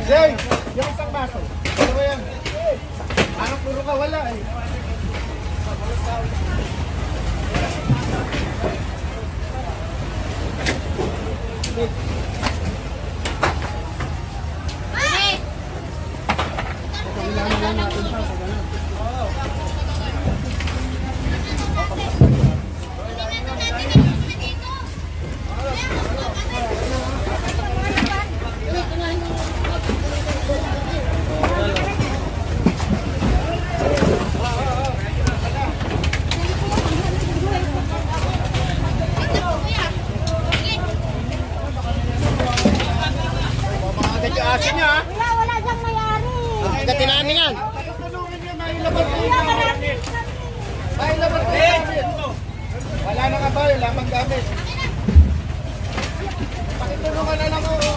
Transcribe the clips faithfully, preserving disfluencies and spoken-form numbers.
Jay, yung isang baso. Ano ba yan? Anong puro ka? Wala eh. Wala na ka ba? Lamang gamit. Pakitulungan na lang ako.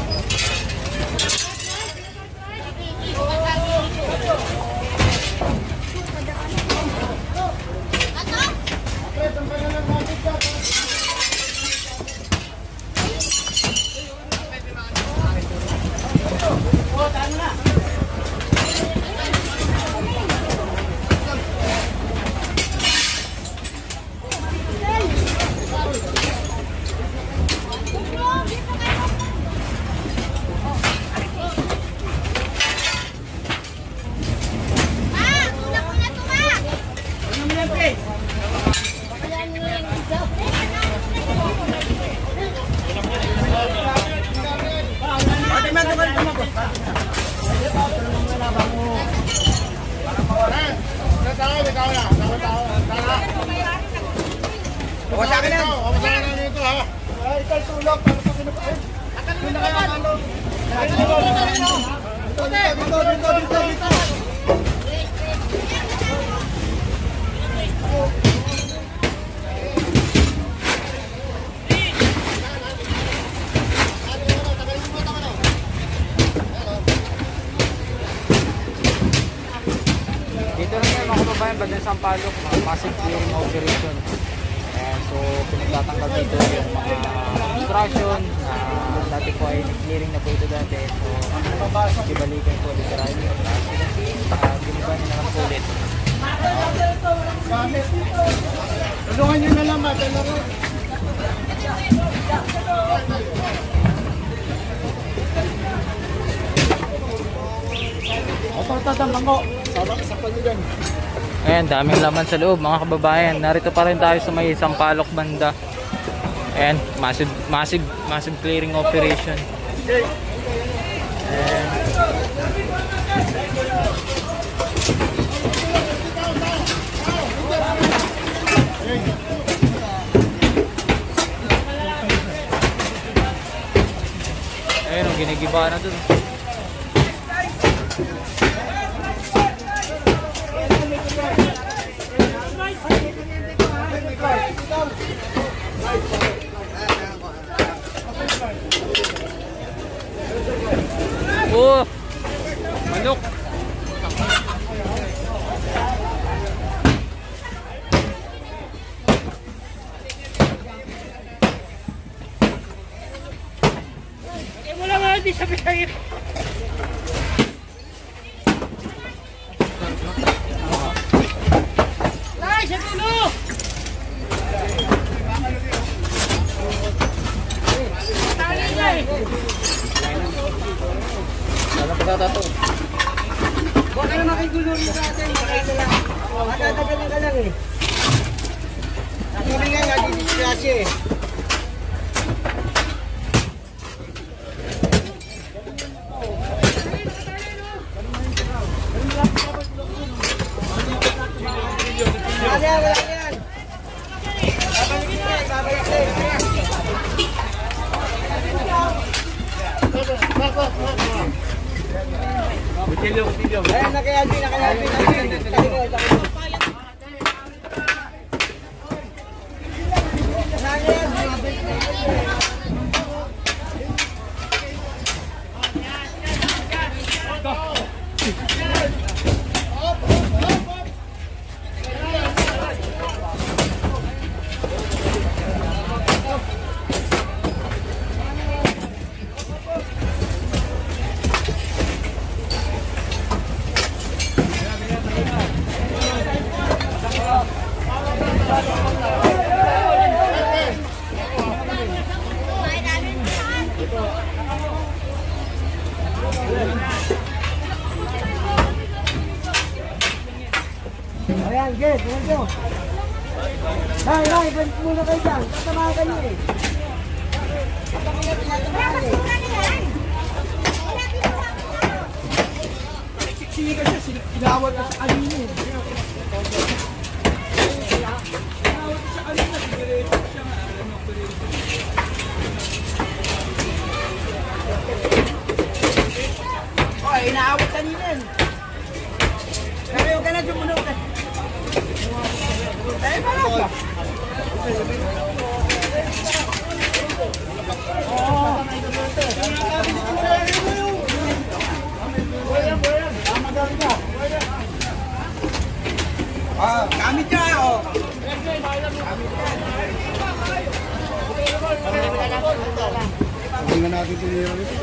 Bagay Sampaloc, massive clearing operation. Ayan, so pinagtatanggal dito yung mga construction na uh, dati po ay clearing na po ito dati. So ibalikan po dito rin yung uh, giniba nila ng ulit. Tulungan nyo na lang mata na rin. Otortadang mango. Sa pa nyo dyan. Ayan, daming laman sa loob mga kababayan. Narito pa rin tayo sa may Sampaloc banda. Ayan, massive, massive, massive clearing operation. Ayan. Ayan, ginigiba na dun. Oh, manok. Eh, wala nga di sabi kayo. Ay, sa tulo. Tali na eh. Ano pagkatato? Huwag ka na makigulo rin sa atin. Matatagal ka lang eh. Nakuli nga nga dito kasi eh. Wala yan, wala yan. Babalik siya, babalik siya. Kutilyo, kutilyo. Ayan, nakayalbi, nakayalbi. Yan, get, ganito. Nay, nay, ganito muna kayo dyan. Tatamahan kayo eh. Sige ka siya, sinawad ka sa kanina eh. Sinawad ka sa kanina, sigareto siya nga. Oh, inaawat kanina eh. Kaya yung ganun yung munog eh. Eh, parang ba? Oo. Ah, gamit ka oh. Tingnan natin tinira nito.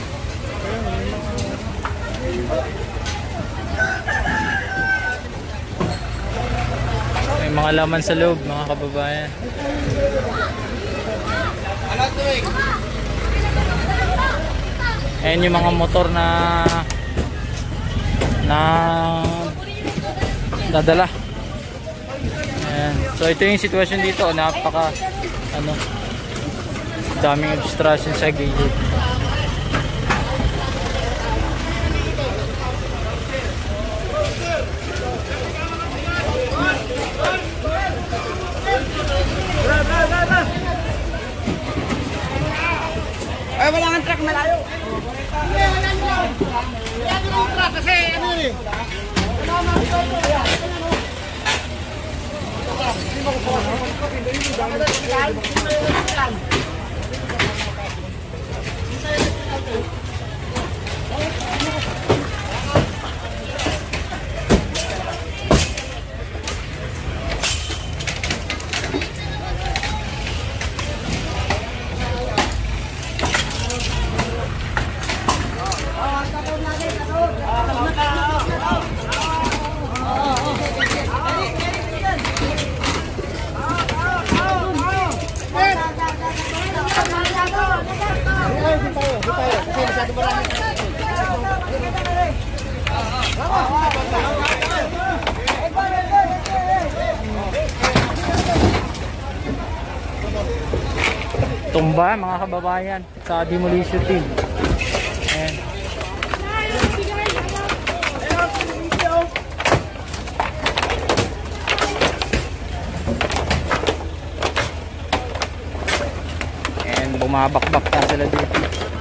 May mga laman sa loob, mga kababayan. Ayan yung mga motor na na dadala. Ayan. So ito yung sitwasyon dito, napaka ano, daming obstruction sa gilid. Ay, wala kang truck malayo. Hindi, wala nyo. Wala nyo yung truck kasi ano eh. Wala nyo yung truck. Hindi mo ko Tumba mga kababayan sa demolition team. Ayan. Ayan, bumabakbak na sila dito.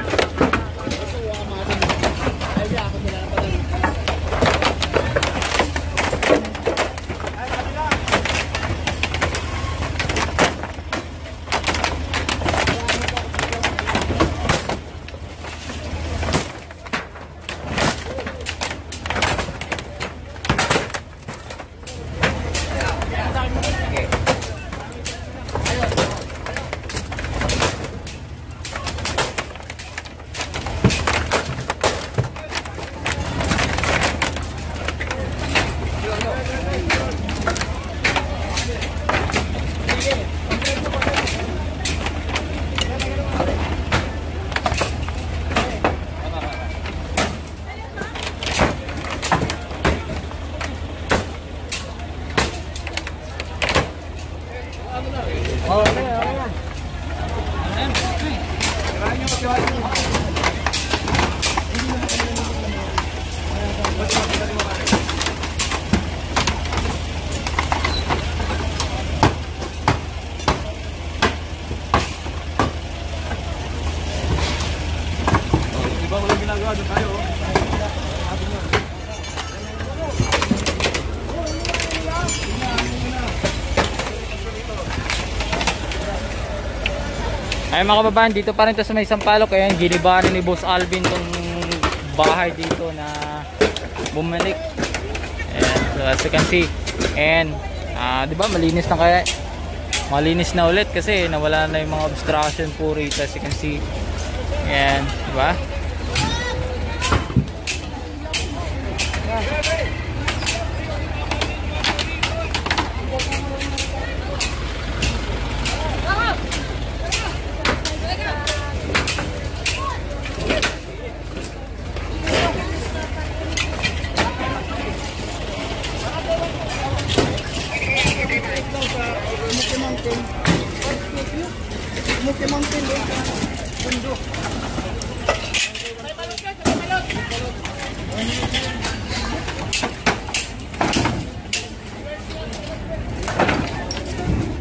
Ay mga kababayan, dito pa rin to sa may Sampaloc. Ayan, ginibahan ni Boss Alvin tong bahay dito na bumalik. Ayan, so as you can see. And uh, di ba malinis na kaya? Malinis na ulit kasi nawala na yung mga obstruction po rito, as you can see. Ayan, di ba? Mountain doon sa Mundo.